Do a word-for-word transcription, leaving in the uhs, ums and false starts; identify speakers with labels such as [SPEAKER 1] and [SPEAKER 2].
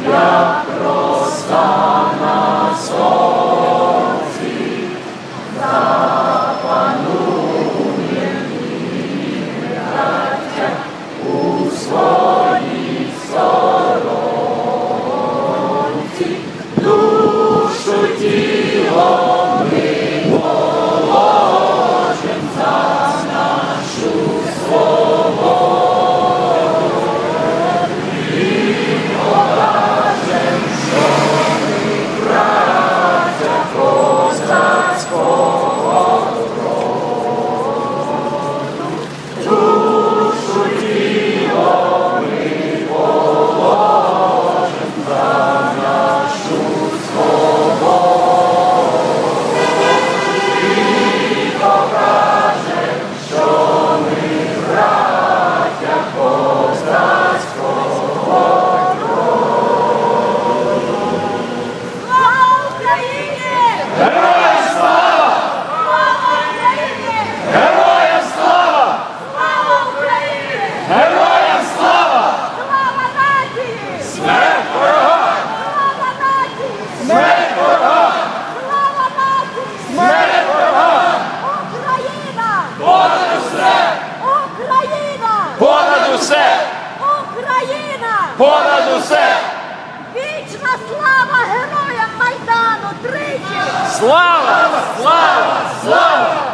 [SPEAKER 1] як роса на сонці, запанує браття у своїй сторонці, душу тіло ми положим за нашу свободу.
[SPEAKER 2] Україна!
[SPEAKER 1] Понад усе!
[SPEAKER 2] Вічна слава героям Майдану! Тричі!
[SPEAKER 1] Слава! Слава! Слава!